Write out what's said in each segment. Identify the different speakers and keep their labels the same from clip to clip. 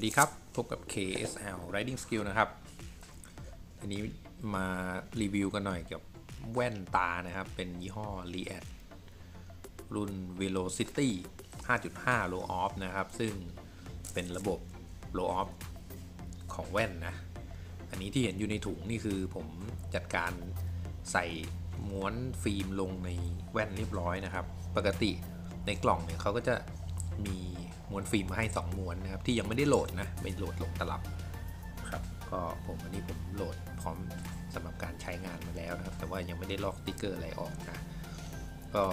Speaker 1: ดีครับพบกับ KSL Riding Skill นะครับทีนี้มารีวิวกันหน่อยเกี่ยวกับแว่นตานะครับเป็นยี่ห้อ Lead รุ่น Velocity 5.5 Low Off นะครับซึ่งเป็นระบบ Low Off ของแว่นนะอันนี้ที่เห็นอยู่ในถุงนี่คือผมจัดการใส่ม้วนฟิล์มลงในแว่นเรียบร้อยนะครับปกติในกล่องเนี่ยเขาก็จะมีม้วนฟิล์มมาให้2ม้วนนะครับที่ยังไม่ได้โหลดนะไม่โหลดลงตลับครับก็อันนี้ผมโหลดพร้อมสำหรับการใช้งานมาแล้วนะครับแต่ว่ายังไม่ได้ลอกสติ๊กเกอร์อะไรออกนะก็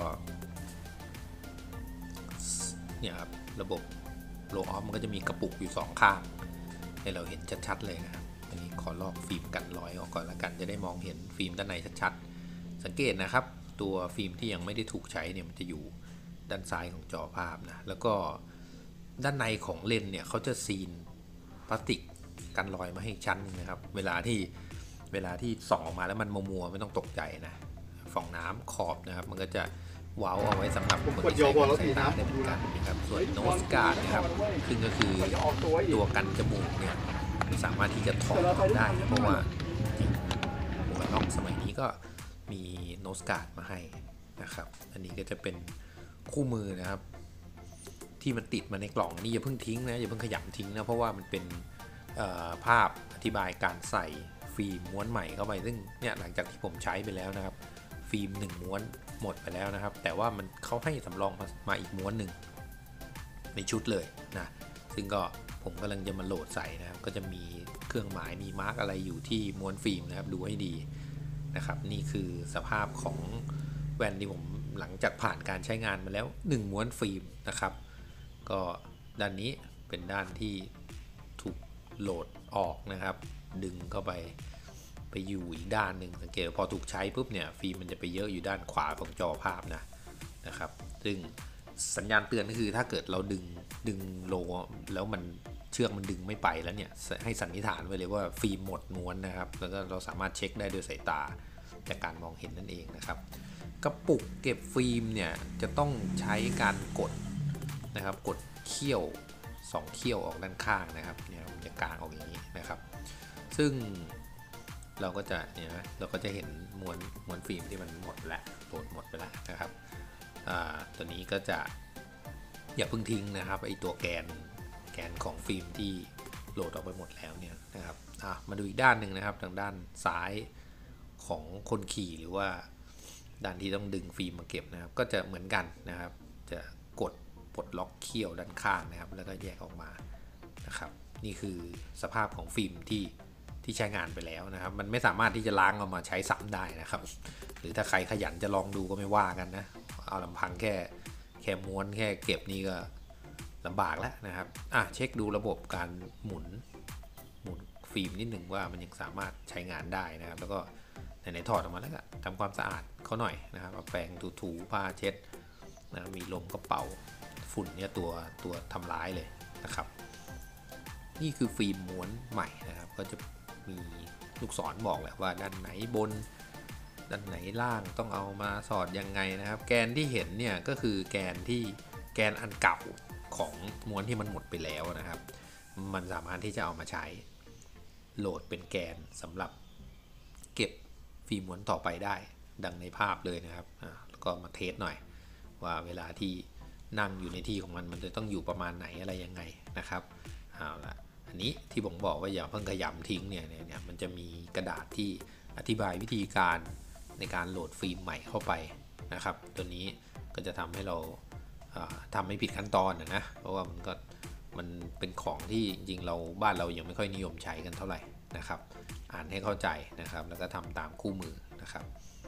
Speaker 1: เนี่ยครับระบบโลออฟมันก็จะมีกระปุกอยู่2ข้างให้เราเห็นชัดๆเลยนะครับอันนี้ขอลอกฟิล์มกันรอยออกก่อนละกันจะได้มองเห็นฟิล์มด้านในชัดๆสังเกตนะครับตัวฟิล์มที่ยังไม่ได้ถูกใช้เนี่ยมันจะอยู่ด้านซ้ายของจอภาพนะแล้วก็ด้านในของเลนส์เนี่ยเขาจะซีนพลาสติกกันรอยมาให้ชั้นนึงนะครับเวลาที่ส่องออกมาแล้วมันมัวๆไม่ต้องตกใจนะฟองน้ำขอบนะครับมันก็จะเว้าเอาไว้สำหรับคนที่ใช้สายตาได้เหมือนกันนะครับส่วนโนสการ์ดนะครับซึ่งก็คือตัวกันจมูกเนี่ยสามารถที่จะถอดออกได้เพราะว่าหมวกกันน็อกสมัยนี้ก็มีโนสการ์ดมาให้นะครับอันนี้ก็จะเป็นคู่มือนะครับที่มันติดมาในกล่องนี่อย่าเพิ่งทิ้งนะอย่าเพิ่งขยำทิ้งนะเพราะว่ามันเป็นภาพอธิบายการใส่ฟิล์มม้วนใหม่เข้าไปซึ่งเนี่ยหลังจากที่ผมใช้ไปแล้วนะครับฟิล์ม1ม้วนหมดไปแล้วนะครับแต่ว่ามันเขาให้สำรองมาอีกม้วนหนึ่งในชุดเลยนะซึ่งก็ผมกำลังจะมาโหลดใส่นะครับก็จะมีเครื่องหมายมีมาร์กอะไรอยู่ที่ม้วนฟิล์มนะครับดูให้ดีนะครับนี่คือสภาพของแว่นที่ผมหลังจากผ่านการใช้งานมาแล้ว1ม้วนฟิล์มนะครับก็ด้านนี้เป็นด้านที่ถูกโหลดออกนะครับดึงเข้าไปอยู่อีกด้านหนึ่งสังเกตพอถูกใช้ปุ๊บเนี่ยฟิล์มมันจะไปเยอะอยู่ด้านขวาของจอภาพนะครับซึ่งสัญญาณเตือนก็คือถ้าเกิดเราดึงโลแล้วมันเชือกมันดึงไม่ไปแล้วเนี่ยให้สันนิษฐานไว้เลยว่าฟิล์มหมดม้วนนะครับแล้วก็เราสามารถเช็คได้โดยสายตาจากการมองเห็นนั่นเองนะครับกระปุกเก็บฟิล์มเนี่ยจะต้องใช้การกดนะครับกดเขี้ยว2เขี้ยวออกด้านข้างนะครับเนี่ยมันจะกางออกอย่างนี้นะครับซึ่งเราก็จะเห็นม้วนฟิล์มที่มันหมดแล้วโหลดหมดไปแล้วนะครับตัวนี้ก็จะอย่าเพิ่งทิ้งนะครับไอตัวแกนของฟิล์มที่โหลดออกไปหมดแล้วเนี่ยนะครับมาดูอีกด้านหนึ่งนะครับทางด้านซ้ายของคนขี่หรือว่าด้านที่ต้องดึงฟิล์มมาเก็บนะครับก็จะเหมือนกันนะครับจะกดปลดล็อกเขี้ยวด้านข้างนะครับแล้วก็แยกออกมานะครับนี่คือสภาพของฟิล์มที่ใช้งานไปแล้วนะครับมันไม่สามารถที่จะล้างเอามาใช้ซ้ำได้นะครับหรือถ้าใครขยันจะลองดูก็ไม่ว่ากันนะเอาลำพังแค่ม้วนแค่เก็บนี่ก็ลำบากแล้วนะครับเช็คดูระบบการหมุนฟิล์มนิดหนึ่งว่ามันยังสามารถใช้งานได้นะครับแล้วก็ในถอดออกมาแล้วก็ทำความสะอาดเขาหน่อยนะครับเอาแปรงถูผ้าเช็ดนะมีลมก็เป่าฝุ่นเนี่ยตัวทำร้ายเลยนะครับนี่คือฟิล์มม้วนใหม่นะครับก็จะมีลูกศรบอกแหละว่าด้านไหนบนด้านไหนล่างต้องเอามาสอดยังไงนะครับแกนที่เห็นเนี่ยก็คือแกนอันเก่าของม้วนที่มันหมดไปแล้วนะครับมันสามารถที่จะเอามาใช้โหลดเป็นแกนสำหรับเก็บฟิล์มม้วนต่อไปได้ดังในภาพเลยนะครับแล้วก็มาเทสหน่อยว่าเวลาที่นั่งอยู่ในที่ของมันจะต้องอยู่ประมาณไหนอะไรยังไงนะครับเอาละอันนี้ที่ผมบอกว่าอย่าเพิ่งขยำทิ้งเนี่ยมันจะมีกระดาษที่อธิบายวิธีการในการโหลดฟิล์มใหม่เข้าไปนะครับตัวนี้ก็จะทำให้เราทำไม่ผิดขั้นตอนนะเพราะว่ามันเป็นของที่จริงเราบ้านเรายังไม่ค่อยนิยมใช้กันเท่าไหร่นะครับอ่านให้เข้าใจนะครับแล้วก็ทำตามคู่มือนะครับ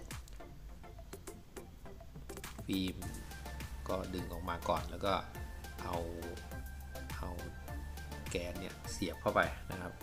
Speaker 1: ฟิล์มก็ดึงออกมาก่อนแล้วก็เอาแกนเนี่ยเสียบเข้าไปนะครับ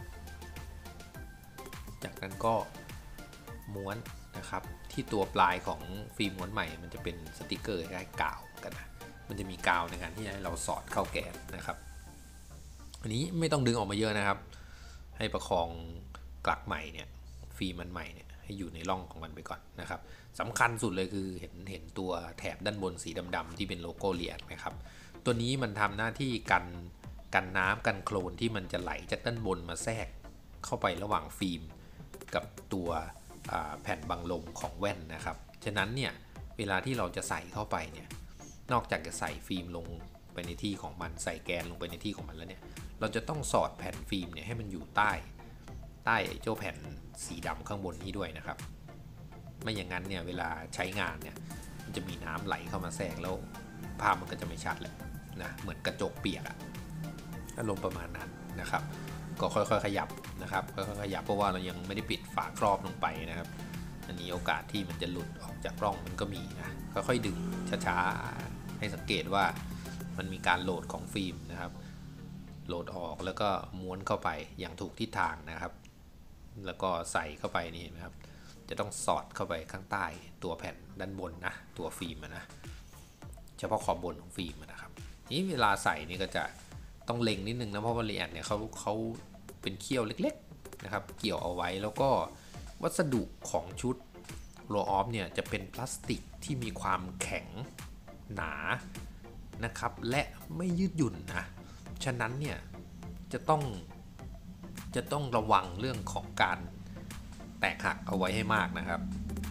Speaker 1: จากนั้นก็ม้วนนะครับที่ตัวปลายของฟิล์มม้วนใหม่มันจะเป็นสติกเกอร์คล้ายกาวกันนะมันจะมีกาวในการที่จะให้เราสอดเข้าแกนนะครับอันนี้ไม่ต้องดึงออกมาเยอะนะครับให้ประคองกลักใหม่เนี่ยฟิล์มมันใหม่เนี่ยให้อยู่ในร่องของมันไปก่อนนะครับสำคัญสุดเลยคือเห็นตัวแถบด้านบนสีดำๆที่เป็นโลโก้เลียดไหมครับตัวนี้มันทำหน้าที่กันกันน้ำกันโคลนที่มันจะไหลจากด้านบนมาแทรกเข้าไประหว่างฟิล์มกับตัวแผ่นบังลมของแว่นนะครับฉะนั้นเนี่ยเวลาที่เราจะใส่เข้าไปเนี่ยนอกจากจะใส่ฟิล์มลงไปในที่ของมันใส่แกนลงไปในที่ของมันแล้วเนี่ยเราจะต้องสอดแผ่นฟิล์มเนี่ยให้มันอยู่ใต้เจ้าแผ่นสีดำข้างบนนี้ด้วยนะครับไม่อย่างนั้นเนี่ยเวลาใช้งานเนี่ยมันจะมีน้ำไหลเข้ามาแทรกแล้วภาพมันก็จะไม่ชัดแหละนะเหมือนกระจกเปียกอะอารมณ์ประมาณนั้นนะครับก็ค่อยๆขยับนะครับค่อยๆขยับเพราะว่าเรายังไม่ได้ปิดฝาครอบลงไปนะครับอันนี้โอกาสที่มันจะหลุดออกจากร่องมันก็มีนะค่อยๆดึงช้าๆให้สังเกตว่ามันมีการโหลดของฟิล์มนะครับโหลดออกแล้วก็ม้วนเข้าไปอย่างถูกทิศทางนะครับแล้วก็ใส่เข้าไปนี่เห็นไหมครับจะต้องสอดเข้าไปข้างใต้ตัวแผ่นด้านบนนะตัวฟิล์มนะเฉพาะขอบบนของฟิล์มนะครับนี้เวลาใส่นี่ก็จะต้องเล็งนิดนึงนะเพราะว่าละเอียดเนี่ยเขาเป็นเขี้ยวเล็กๆนะครับเกี่ยวเอาไว้แล้วก็วัสดุของชุดโรออฟเนี่ยจะเป็นพลาสติกที่มีความแข็งหนานะครับและไม่ยืดหยุ่นนะฉะนั้นเนี่ยจะต้องระวังเรื่องของการแตกหักเอาไว้ให้มากนะครับ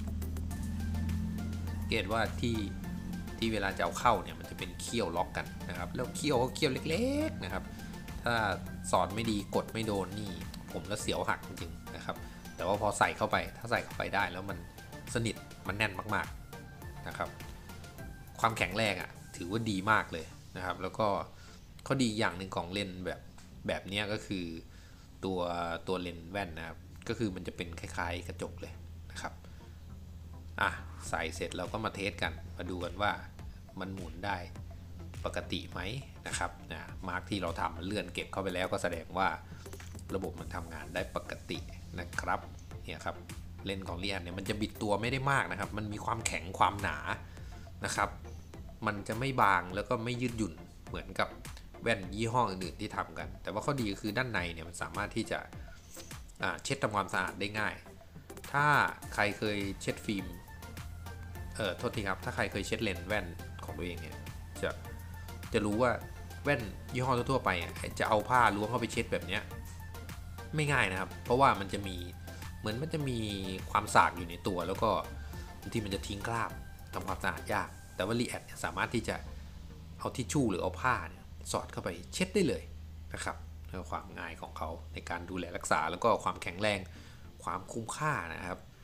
Speaker 1: เกตว่าที่เวลาจะเอาเข้าเนี่ยมันจะเป็นเขี้ยวล็อกกันนะครับแล้วเขี้ยวเล็กๆนะครับถ้าสอดไม่ดีกดไม่โดนนี่ผมแล้วเสียวหักจริงๆนะครับแต่ว่าพอใส่เข้าไปถ้าใส่เข้าไปได้แล้วมันสนิทมันแน่นมากๆนะครับความแข็งแรงอ่ะถือว่าดีมากเลยนะครับแล้วก็ข้อดีอย่างหนึ่งของเลนส์แบบนี้ก็คือตัวเลนส์แว่นนะครับก็คือมันจะเป็นคล้ายๆกระจกเลยนะครับใส่เสร็จเราก็มาเทสกันมาดูกันว่ามันหมุนได้ปกติไหมนะครับมาร์กที่เราทำเลื่อนเก็บเข้าไปแล้วก็แสดงว่าระบบมันทำงานได้ปกตินะครับเนี่ยครับเลนส์ของเรียนเนี่ยมันจะบิดตัวไม่ได้มากนะครับมันมีความแข็งความหนานะครับมันจะไม่บางแล้วก็ไม่ยืดหยุ่นเหมือนกับแว่นยี่ห้ออื่นๆที่ทำกันแต่ว่าข้อดีคือด้านในเนี่ยมันสามารถที่จะเช็ดทำความสะอาดได้ง่ายถ้าใครเคยเช็ดฟิล์มโทษทีครับถ้าใครเคยเช็ดเลนส์แว่นของตัวเองเนี่ยจะรู้ว่าแว่นยี่ห้อทั่วไปจะเอาผ้าล้วงเข้าไปเช็ดแบบนี้ไม่ง่ายนะครับเพราะว่ามันจะมีความสากอยู่ในตัวแล้วก็บางทีมันจะทิ้งคราบทำความสะอาดยากแต่ว่า React สามารถที่จะเอาทิชชู่หรือเอาผ้าเนี่ยสอดเข้าไปเช็ดได้เลยนะครับความง่ายของเขาในการดูแลรักษาแล้วก็ความแข็งแรงความคุ้มค่านะครับ